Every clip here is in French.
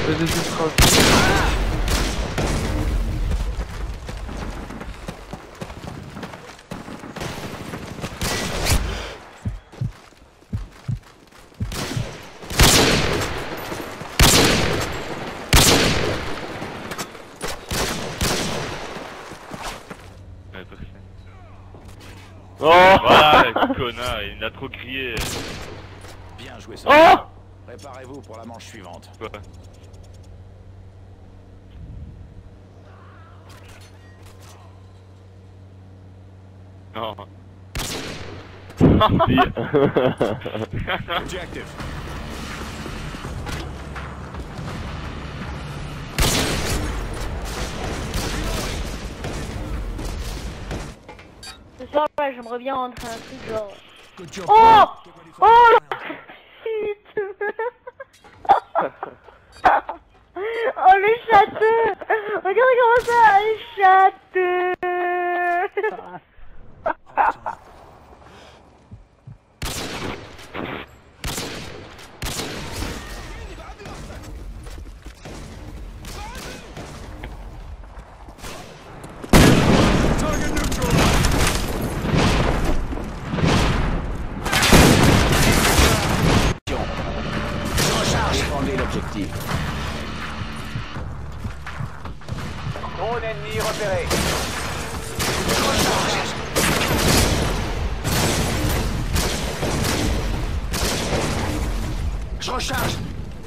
Le deuxième sera. Oh voilà, connard, il a trop crié. Bien joué, ça. Oh Préparez-vous pour la manche suivante. Quoi? Non. Objective. Ce soir, là, j'aimerais bien rentrer un truc genre. Oh Oh Oh le châteux. Regarde comment ça, le châteux. Défendez l'objectif. Drone ennemi repéré. Je recharge.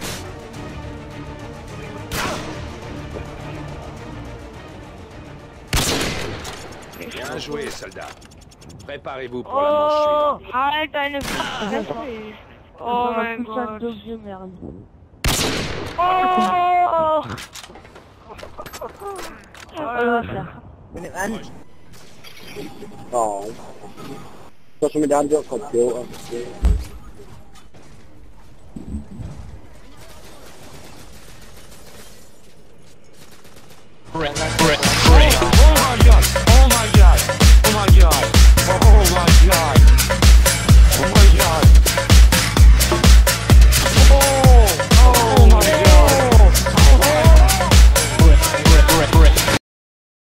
Bien joué, soldat. Préparez-vous pour la manche Oh, suivante. arrête deine Oh my god. Oh. Oh. Sto mettendo copio. Correct.